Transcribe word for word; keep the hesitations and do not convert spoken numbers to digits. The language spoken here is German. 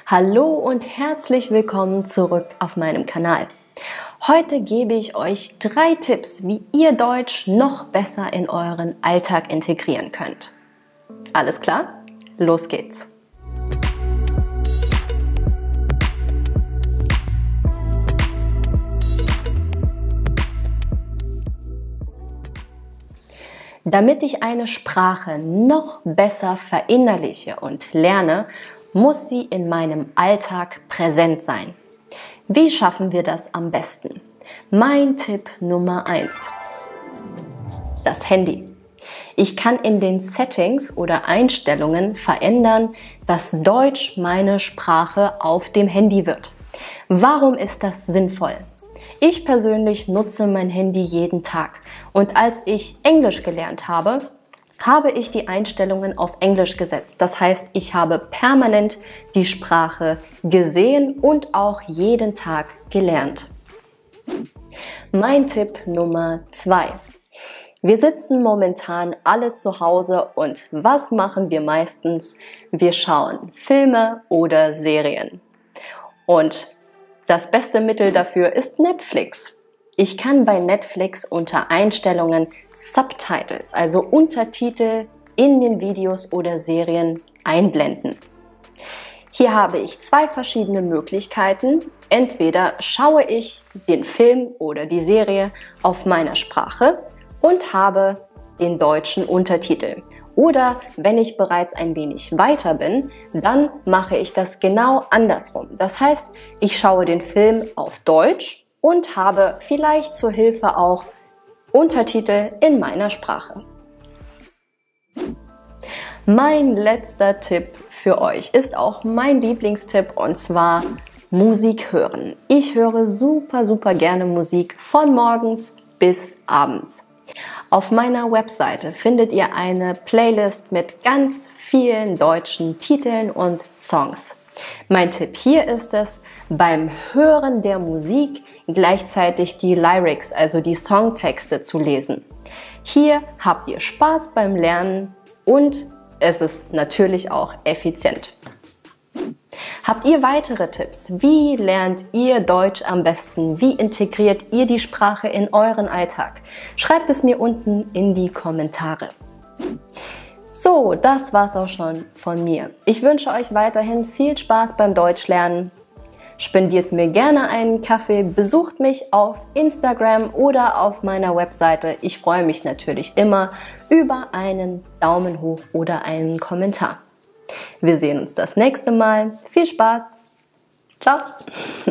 Hallo und herzlich willkommen zurück auf meinem Kanal. Heute gebe ich euch drei Tipps, wie ihr Deutsch noch besser in euren Alltag integrieren könnt. Alles klar? Los geht's! Damit ich eine Sprache noch besser verinnerliche und lerne, muss sie in meinem Alltag präsent sein. Wie schaffen wir das am besten? Mein Tipp Nummer eins: Das Handy. Ich kann in den Settings oder Einstellungen verändern, dass Deutsch meine Sprache auf dem Handy wird. Warum ist das sinnvoll? Ich persönlich nutze mein Handy jeden Tag und als ich Englisch gelernt habe, habe ich die Einstellungen auf Englisch gesetzt. Das heißt, ich habe permanent die Sprache gesehen und auch jeden Tag gelernt. Mein Tipp Nummer zwei. Wir sitzen momentan alle zu Hause und was machen wir meistens? Wir schauen Filme oder Serien. Und das beste Mittel dafür ist Netflix. Ich kann bei Netflix unter Einstellungen Subtitles, also Untertitel in den Videos oder Serien einblenden. Hier habe ich zwei verschiedene Möglichkeiten. Entweder schaue ich den Film oder die Serie auf meiner Sprache und habe den deutschen Untertitel. Oder wenn ich bereits ein wenig weiter bin, dann mache ich das genau andersrum. Das heißt, ich schaue den Film auf Deutsch und habe vielleicht zur Hilfe auch Untertitel in meiner Sprache. Mein letzter Tipp für euch ist auch mein Lieblingstipp und zwar Musik hören. Ich höre super, super gerne Musik von morgens bis abends. Auf meiner Webseite findet ihr eine Playlist mit ganz vielen deutschen Titeln und Songs. Mein Tipp hier ist es, beim Hören der Musik gleichzeitig die Lyrics, also die Songtexte zu lesen. Hier habt ihr Spaß beim Lernen und es ist natürlich auch effizient. Habt ihr weitere Tipps? Wie lernt ihr Deutsch am besten? Wie integriert ihr die Sprache in euren Alltag? Schreibt es mir unten in die Kommentare. So, das war's auch schon von mir. Ich wünsche euch weiterhin viel Spaß beim Deutschlernen. Spendiert mir gerne einen Kaffee, besucht mich auf Instagram oder auf meiner Webseite. Ich freue mich natürlich immer über einen Daumen hoch oder einen Kommentar. Wir sehen uns das nächste Mal. Viel Spaß. Ciao.